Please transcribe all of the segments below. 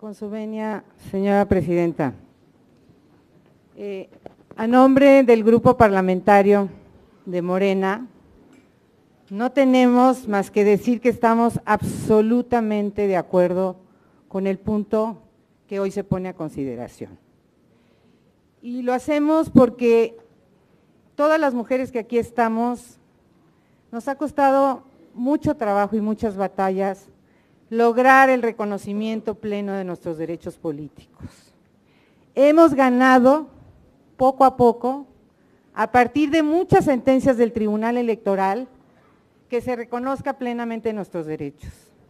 Con su venia, señora presidenta. A nombre del grupo parlamentario de Morena, no tenemos más que decir que estamos absolutamente de acuerdo con el punto que hoy se pone a consideración. Y lo hacemos porque todas las mujeres que aquí estamos, nos ha costado mucho trabajo y muchas batallas lograr el reconocimiento pleno de nuestros derechos políticos. Hemos ganado poco a poco, a partir de muchas sentencias del Tribunal Electoral, que se reconozca plenamente nuestros derechos.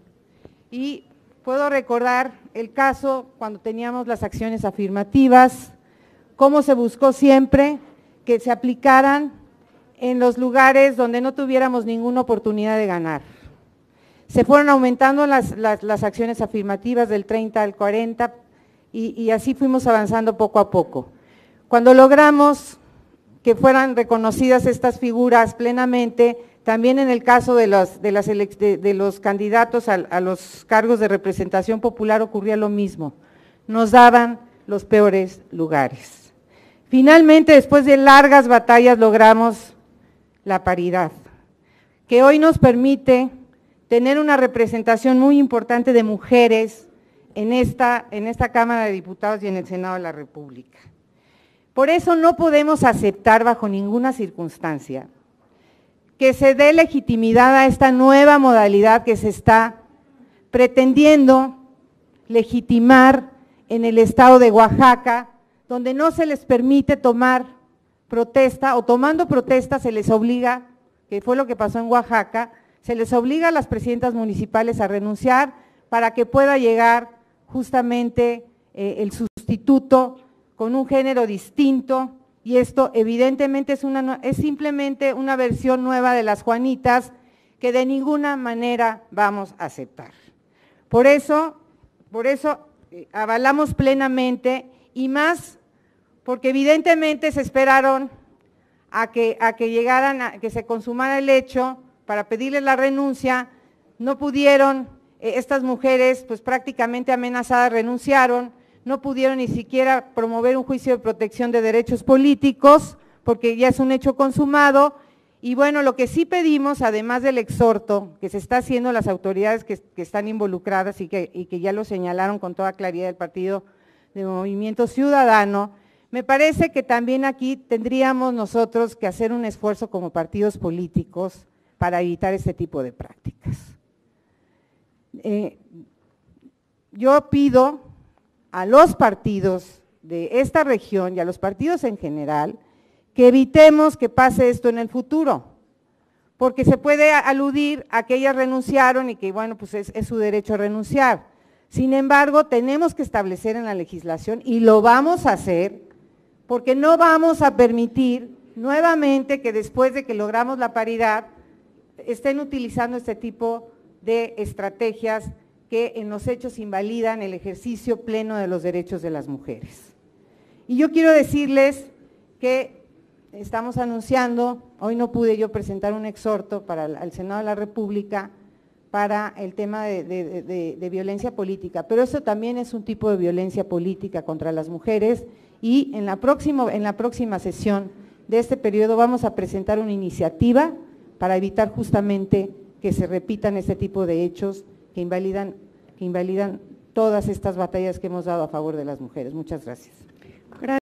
Y puedo recordar el caso cuando teníamos las acciones afirmativas, cómo se buscó siempre que se aplicaran en los lugares donde no tuviéramos ninguna oportunidad de ganar. Se fueron aumentando las acciones afirmativas del 30 al 40 y así fuimos avanzando poco a poco. Cuando logramos que fueran reconocidas estas figuras plenamente, también en el caso de los candidatos a los cargos de representación popular ocurría lo mismo, nos daban los peores lugares. Finalmente, después de largas batallas, logramos la paridad, que hoy nos permite tener una representación muy importante de mujeres en esta Cámara de Diputados y en el Senado de la República. Por eso no podemos aceptar bajo ninguna circunstancia que se dé legitimidad a esta nueva modalidad que se está pretendiendo legitimar en el estado de Oaxaca, donde no se les permite tomar protesta o tomando protesta se les obliga, que fue lo que pasó en Oaxaca, se les obliga a las presidentas municipales a renunciar para que pueda llegar justamente el sustituto con un género distinto, y esto evidentemente es simplemente una versión nueva de las Juanitas que de ninguna manera vamos a aceptar. Por eso avalamos plenamente, y más porque evidentemente se esperaron a que llegaran, a que se consumara el hecho para pedirles la renuncia, no pudieron, estas mujeres pues prácticamente amenazadas renunciaron, no pudieron ni siquiera promover un juicio de protección de derechos políticos, porque ya es un hecho consumado. Y bueno, lo que sí pedimos, además del exhorto que se está haciendo a las autoridades que están involucradas y que ya lo señalaron con toda claridad del Partido de Movimiento Ciudadano, me parece que también aquí tendríamos nosotros que hacer un esfuerzo como partidos políticos para evitar este tipo de prácticas. Yo pido a los partidos de esta región y a los partidos en general que evitemos que pase esto en el futuro, porque se puede aludir a que ellas renunciaron y que bueno, pues es su derecho a renunciar. Sin embargo, tenemos que establecer en la legislación, y lo vamos a hacer, porque no vamos a permitir nuevamente que después de que logramos la paridad, estén utilizando este tipo de estrategias que en los hechos invalidan el ejercicio pleno de los derechos de las mujeres. Y yo quiero decirles que estamos anunciando, hoy no pude yo presentar un exhorto para el Senado de la República para el tema de violencia política, pero eso también es un tipo de violencia política contra las mujeres, y en la próxima sesión de este periodo vamos a presentar una iniciativa para evitar justamente que se repitan este tipo de hechos que invalidan todas estas batallas que hemos dado a favor de las mujeres. Muchas gracias.